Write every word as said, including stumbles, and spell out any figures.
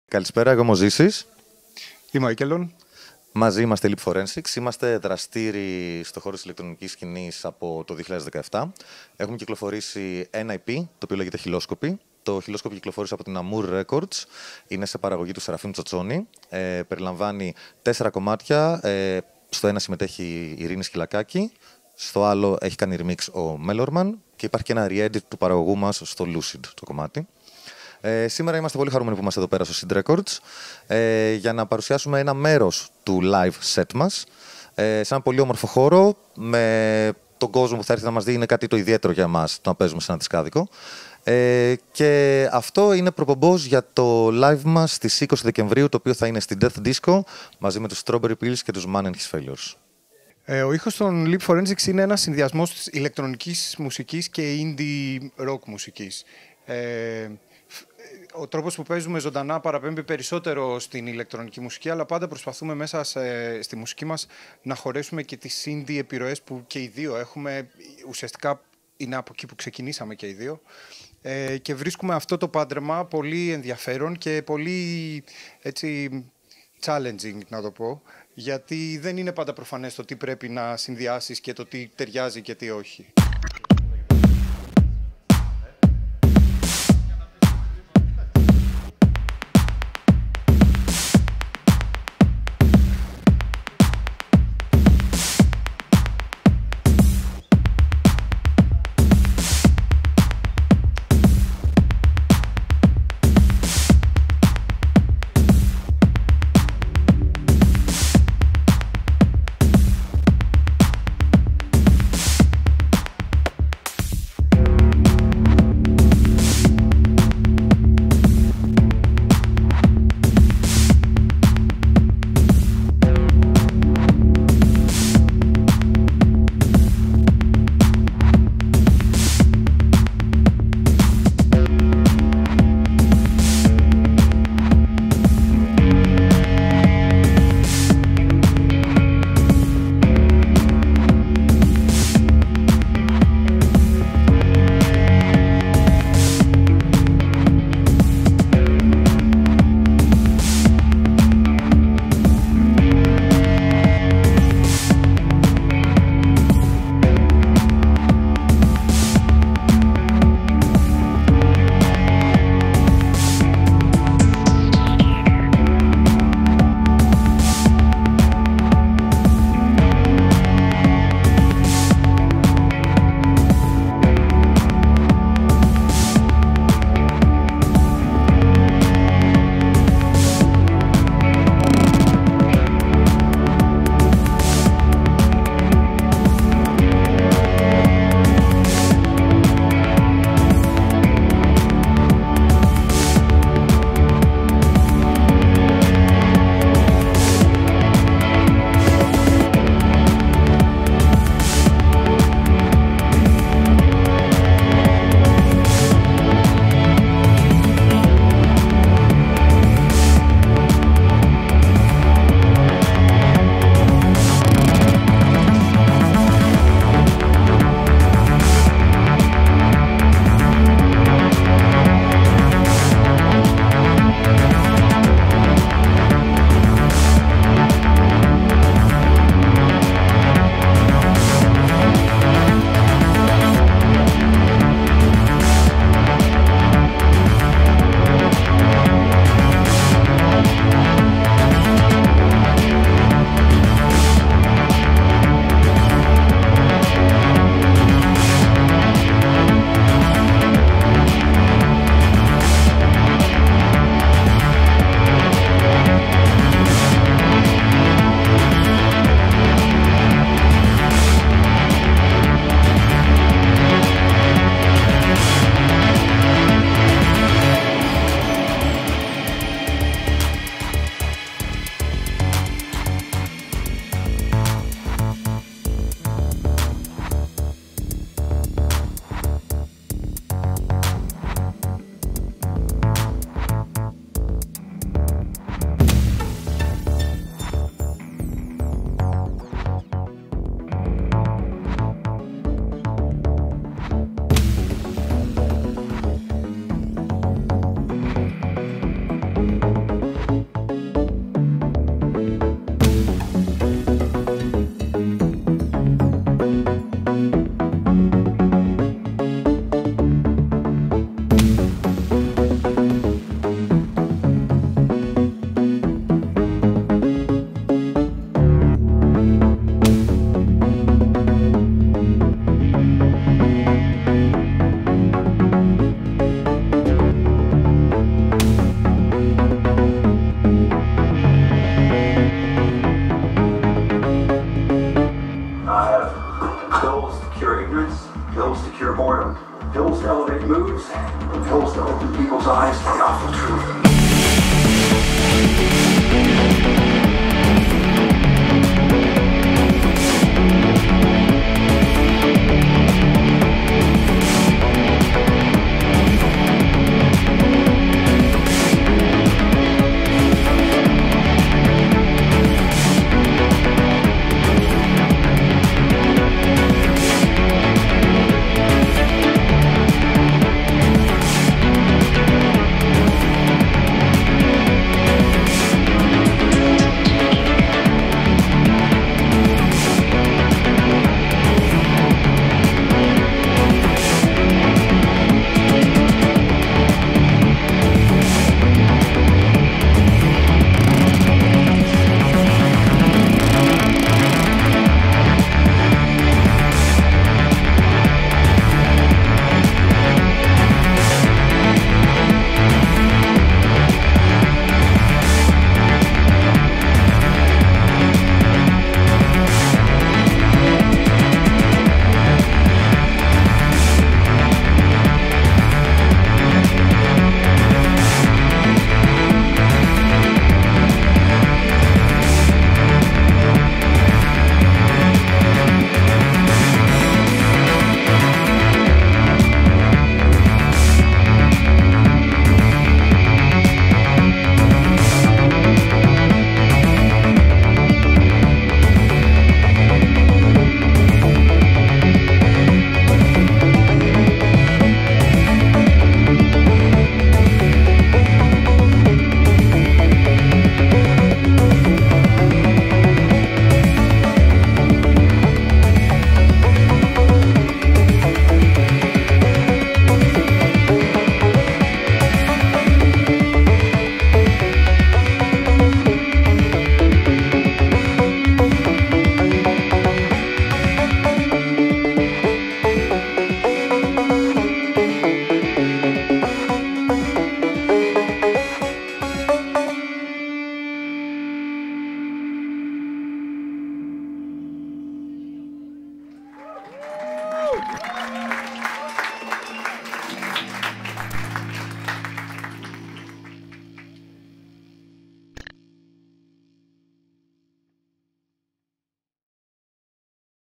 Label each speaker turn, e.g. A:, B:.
A: Καλησπέρα, εγώ είμαι ο Ζήσης.
B: Είμαι ο Ίκελον.
A: Μαζί είμαστε Leap Forensics. Είμαστε δραστήριοι στο χώρο της ηλεκτρονικής σκηνής από το δύο χιλιάδες δεκαεπτά. Έχουμε κυκλοφορήσει ένα ι πι, το οποίο λέγεται Χιλόσκοπη. Το Χιλόσκοπη κυκλοφόρησε από την Amour Records. Είναι σε παραγωγή του Σεραφείμ Τσοτσόνη. Ε, περιλαμβάνει τέσσερα κομμάτια. Ε, στο ένα συμμετέχει η Ειρήνη Σκυλακάκη. Στο άλλο έχει κάνει remix ο Mellorman. Και υπάρχει και ένα re-edit του παραγωγού μας στο Lucid το κομμάτι. Ε, σήμερα είμαστε πολύ χαρούμενοι που είμαστε εδώ πέρα στο Seed Records ε, για να παρουσιάσουμε ένα μέρος του live set μας ε, σε ένα πολύ όμορφο χώρο με τον κόσμο που θα έρθει να μας δει. Είναι κάτι το ιδιαίτερο για εμάς το να παίζουμε σε ένα δισκάδικο ε, και αυτό είναι προπομπός για το live μας στις είκοσι Δεκεμβρίου, το οποίο θα είναι στην Death Disco μαζί με τους Strawberry Pills και τους Man and His Failures.
B: Ε, ο ήχος των Leap Forensics είναι ένας συνδυασμός της ηλεκτρονικής μουσικής και indie rock μουσικής. Ε, Ο τρόπος που παίζουμε ζωντανά παραπέμπει περισσότερο στην ηλεκτρονική μουσική, αλλά πάντα προσπαθούμε μέσα σε, στη μουσική μας να χωρέσουμε και τις indie επιρροές που και οι δύο έχουμε. Ουσιαστικά είναι από εκεί που ξεκινήσαμε και οι δύο. Ε, και βρίσκουμε αυτό το πάντρεμα πολύ ενδιαφέρον και πολύ έτσι, challenging, να το πω, γιατί δεν είναι πάντα προφανές το τι πρέπει να συνδυάσεις και το τι ταιριάζει και τι όχι.
C: pills to cure boredom, pills to elevate moods, and pills to open people's eyes to the awful truth.